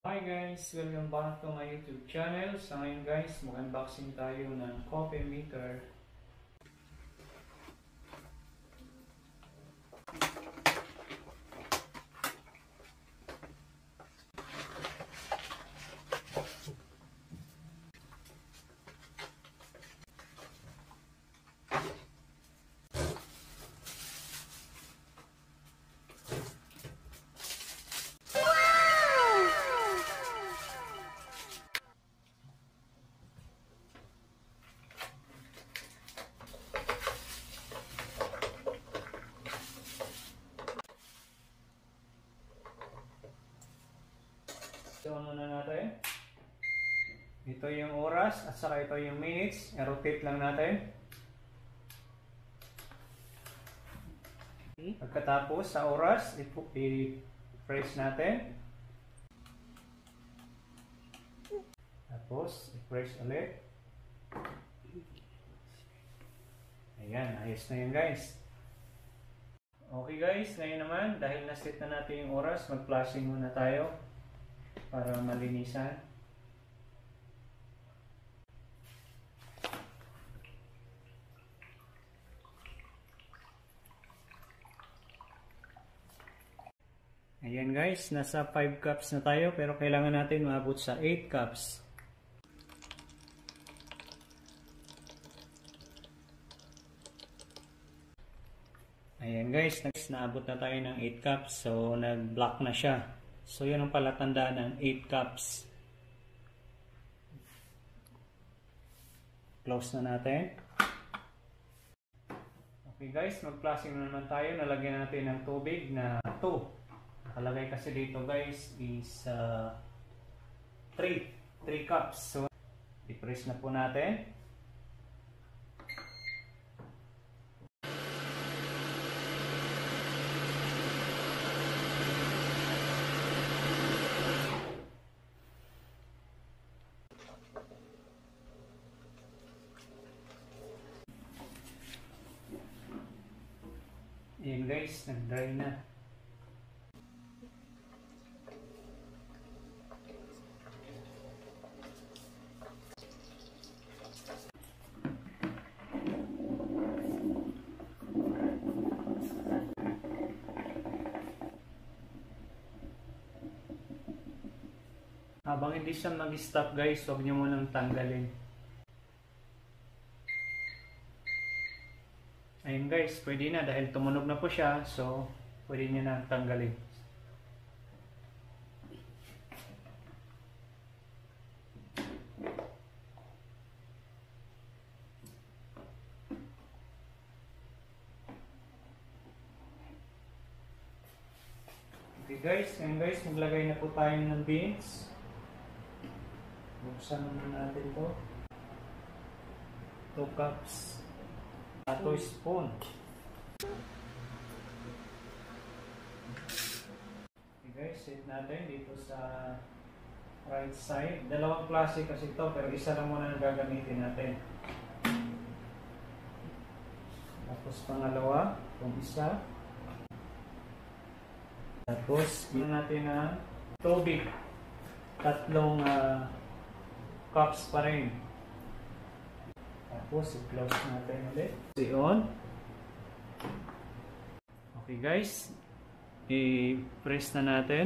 Hi guys! Welcome back to my YouTube channel. Sa ngayon guys, mag-unboxing tayo ng coffee maker. So muna natin. Ito yung oras at saka ito yung minutes. I-rotate lang natin. Pagkatapos sa oras, i-press natin. Tapos, i-press ulit. Ayan, ayos na yun guys. Okay guys, ngayon naman, dahil na-set na natin yung oras, mag-flashing muna tayo para malinisan. Ayan guys, nasa 5 cups na tayo pero kailangan natin maabot sa 8 cups. Ayan guys, naabot na tayo ng 8 cups, so nag-block na siya. So yun ang palatandaan ng 8 cups. Close na natin. Okay guys, mag-flashing na naman tayo. Nalagyan natin ng tubig na 2. Nakalagay kasi dito guys is 3 cups. So i-press na po natin. Ayan guys, nag-dry na. Habang hindi siya mag-stop guys, huwag nyo munang tanggalin. Ayun guys, pwede na dahil tumunog na po siya, so pwede nyo na tanggalin. Okay guys, ayun guys, maglagay na po tayo ng beans. Buksan na natin to. 2 cups. 1 spoon. Okay guys, set natin dito sa right side. Dalawang klase kasi ito, pero isa lang muna ang gagamitin natin. Tapos pangalawa, itong isa. Tapos, gawin natin ang tubig. 3 cups pa rin. Tapos, i-close natin ulit. On. Okay guys, i-press na natin.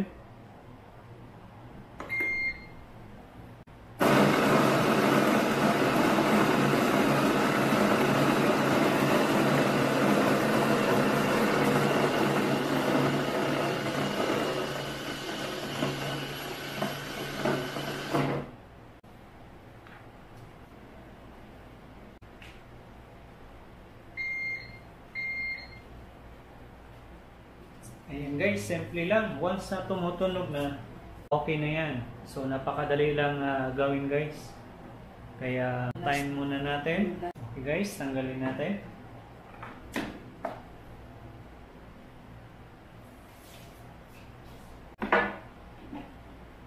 Ayan guys, simple lang. Once na tumutunog na, okay na yan. So napakadali lang gawin guys. Kaya time muna natin. Okay guys, tanggalin natin.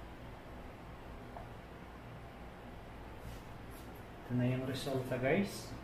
Ito na yung resulta guys.